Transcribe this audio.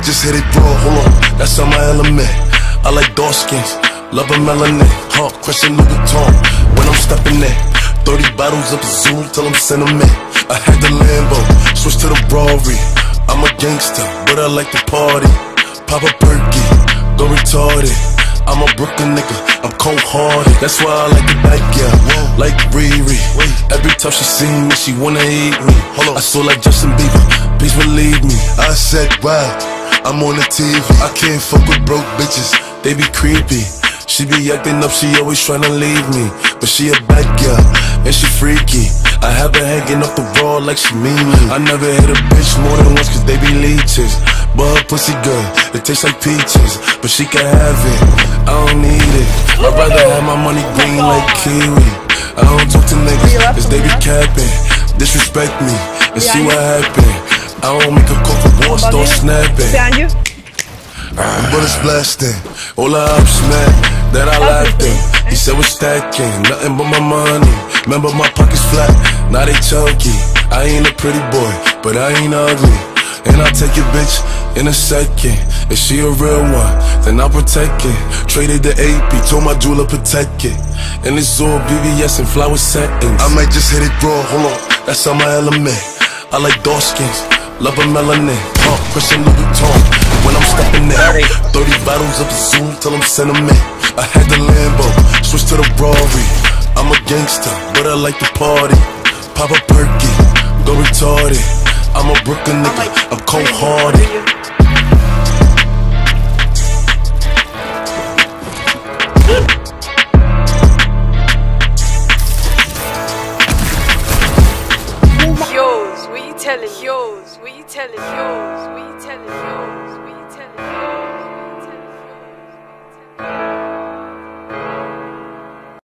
might just hit it raw, hold on, that's on my element. I like dark skins, love a melanin, crushing Louis Vuitton when I'm stepping in. 30 bottles up a Zoom till I'm sentiment. I had the Lambo, switch to the Rari. I'm a gangster, but I like to party. Pop a perky, go retarded. I'm a Brooklyn nigga, I'm cold-hearted. That's why I like the back, yeah, like Riri. Every time she see me, she wanna eat me. I saw like Justin Bieber, please believe me. I said, wow, I'm on the TV. I can't fuck with broke bitches, they be creepy. She be acting up, she always tryna leave me. But she a bad girl, and she freaky. I have her hanging off the wall like she mean me. I never hit a bitch more than once cause they be leeches. But her pussy good, it tastes like peaches. But she can have it, I don't need it. I'd rather have my money green like kiwi. I don't talk to niggas cause they be capping. Disrespect me and see what happen. I don't make a call for war, start snapping. Bullets blasting, all the ups mad that I laughed in. He said we're stacking, nothing but my money. Remember my pockets flat, now they chunky. I ain't a pretty boy, but I ain't ugly. And I'll take your bitch in a second. If she a real one, then I'll protect it. Traded the AP, told my jeweler protect it. And it's all BBS and flower settings. I might just hit it raw, hold on, that's on my element. I like dark skins, love a melanin, crushing Louis Vuitton when I'm stepping in. 30 bottles of Zoom till I'm sentiment. I had the Lambo, switch to the Rari. I'm a gangster, but I like to party. Pop a perky, go retarded. I'm a Brooklyn nigga, I'm cold-hearted. Yours, what you telling? Yours, what you telling? Yours, what you telling? Yours.